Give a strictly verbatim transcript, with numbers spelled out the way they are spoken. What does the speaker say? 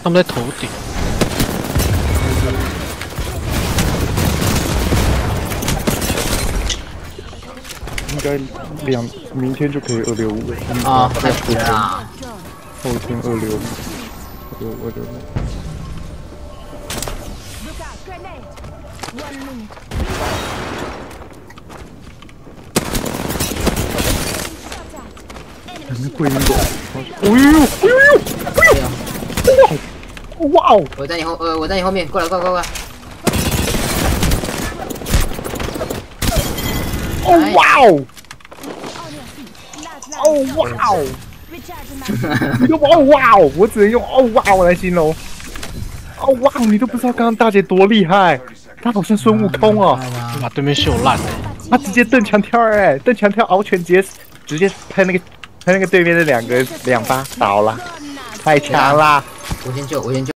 他们在头顶。 应该两明天就可以二六五了。 啊，太苦了。 后天二六五，二六二六五。 那桂林狗，哎呦哎呦哎呦！哇哦！ 我在你后，呃，我在你后面，过来过来过来！ 哦哇哦！哦哇哦！你都哦哇哦！我只能用哦哇哦来形容。哦哇哦！你都不知道刚刚大姐多厉害，她好像孙悟空哦， 把对面秀烂了。 她直接蹬墙跳哎，蹬墙跳獒拳直接直接拍那个。 他那个对面的两个两巴倒了，太强啦！ 我先救，我先救。